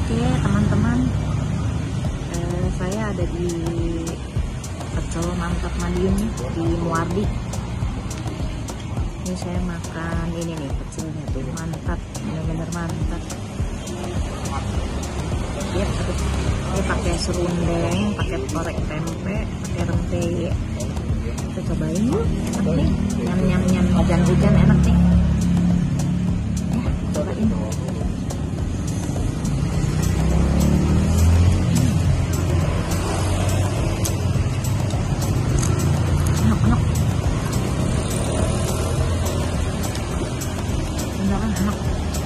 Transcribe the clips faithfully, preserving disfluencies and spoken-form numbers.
Oke teman-teman, eh, saya ada di Pecel Mantap Madiun di Muardi. Ini saya makan ini nih pecelnya tuh mantap, bener-bener mantap. Ya, aduh, ini pakai serundeng, pakai korek tempe, pakai rempeyek. Kita cobain yuk, enak nih, nyam nyam nyam hujan-hujan enak nih. Ya, cobain. Enak-enak, beneran enak.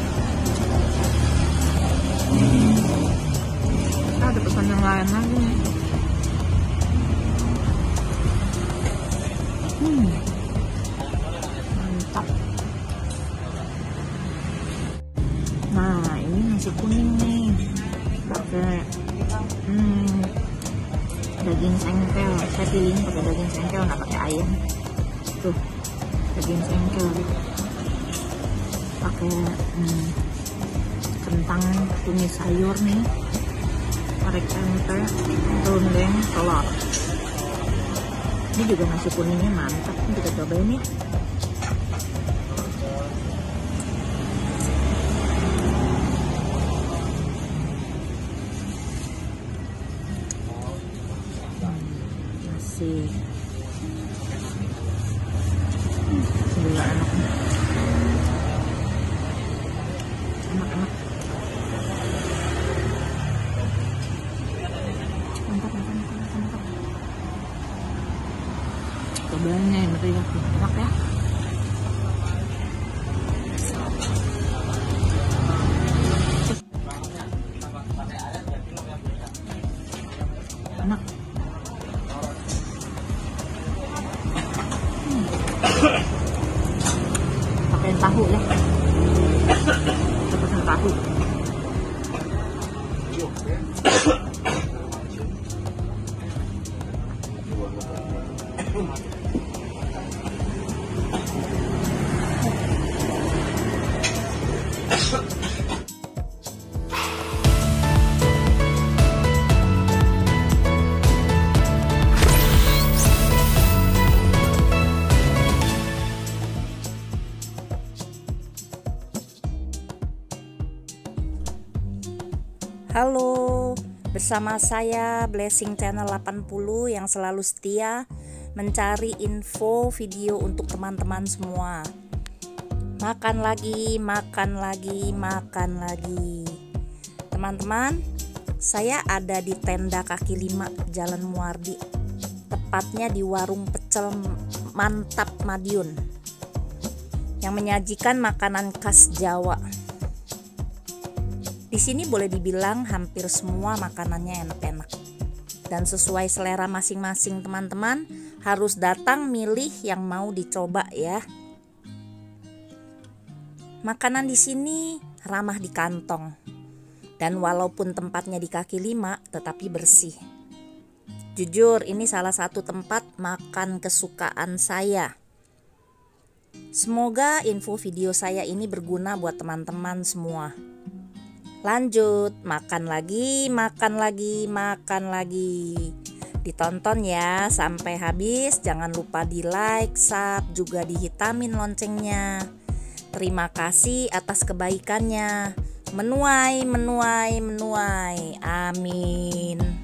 Kita ada pesan yang lain lagi nih. Hmm, mantap. Nah, ini nasi kuning nih, pakai hmm, daging sengkel. Saya pilih pakai daging sengkel, nggak pakai ayam. Tuh, daging sengkel. Pakai hmm, kentang tumis sayur nih, korek tempe, serundeng, telur. Ini juga nasi kuningnya mantap, kita cobain ya. Nasi hmm, sebelah enak nih. Enak-enak, mantap, mantap, mantap, mantap. Cobainnya yang enak ya. Enak. Hmm. Pakai tahu ya. Kita pesan tahu. Halo, bersama saya Blessing Channel delapan puluh yang selalu setia mencari info video untuk teman-teman semua. Makan lagi, makan lagi, makan lagi. Teman-teman, saya ada di tenda kaki lima Jalan Muardi, tepatnya di warung Pecel Mantap Madiun yang menyajikan makanan khas Jawa. Di sini boleh dibilang hampir semua makanannya enak-enak dan sesuai selera masing-masing. Teman-teman harus datang milih yang mau dicoba ya. Makanan di sini ramah di kantong dan walaupun tempatnya di kaki lima tetapi bersih. Jujur ini salah satu tempat makan kesukaan saya. Semoga info video saya ini berguna buat teman-teman semua. Lanjut, makan lagi, makan lagi, makan lagi. Ditonton ya sampai habis. Jangan lupa di like, sub, juga dihitamin loncengnya. Terima kasih atas kebaikannya. Menuai, menuai, menuai. Amin.